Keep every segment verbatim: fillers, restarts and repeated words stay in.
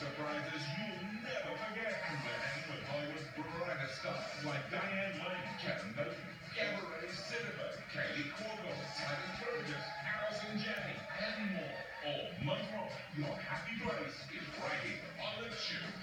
surprises you'll never forget. And with Hollywood's brightest stars like Diane Lane, Kevin Bacon, Gabourey Sidibe, Katie Corbell, Tony Burgess, Allison Janney, and more. All month long, your happy place is right here on the Tube.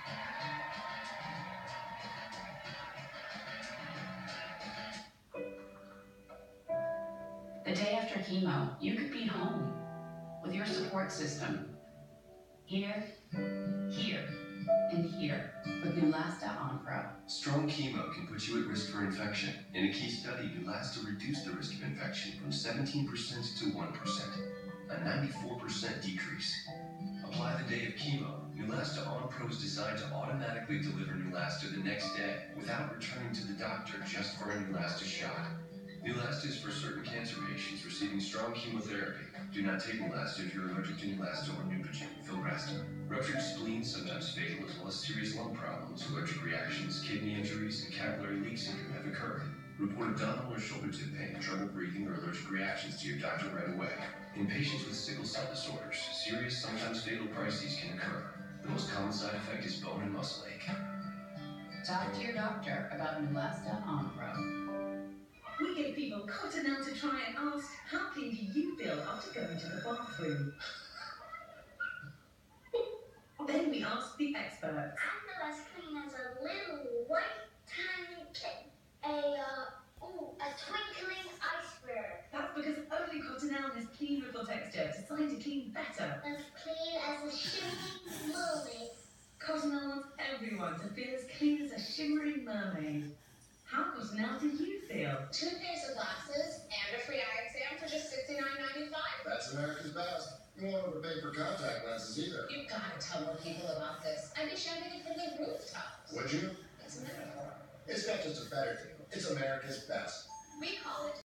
The day after chemo, you could be home with your support system. Here, here, and here with Neulasta Onpro. Strong chemo can put you at risk for infection. In a key study, Neulasta reduced the risk of infection from seventeen percent to one percent, a ninety-four percent decrease. Apply the day of chemo. Neulasta Onpro is designed to automatically deliver Neulasta the next day without returning to the doctor just for a Neulasta shot. Neulasta is for certain cancer patients receiving strong chemotherapy. Do not take Neulasta if you're allergic to Neulasta or Neupogen, Filgrastim. Ruptured spleen, sometimes fatal, as well as serious lung problems, allergic reactions, kidney injuries, and capillary leak syndrome have occurred. Report abdominal or shoulder tip pain, trouble breathing, or allergic reactions to your doctor right away. In patients with sickle cell disorders, serious, sometimes fatal crises can occur. The most common side effect is bone and muscle ache. Talk to your doctor about Neulasta Onpro. We give people Cottonelle to try and ask, how clean do you feel after going to the bathroom? Then we ask the experts. I feel as clean as a little white tiny kitten. A, uh, ooh, a twinkling iceberg. That's because only Cottonelle has clean ripple texture, designed to clean better. As clean as a shimmering mermaid. Cottonelle wants everyone to feel as clean as a shimmering mermaid. How Cottonelle do you feel? Two pairs of glasses and a free eye exam for just sixty-nine ninety-five. That's America's best. You won't have to pay for contact lenses either. You've got to tell more people about this. I'd be shouting it from the rooftops. Would you? It's a metaphor. It's not just a better deal. It's America's best. We call it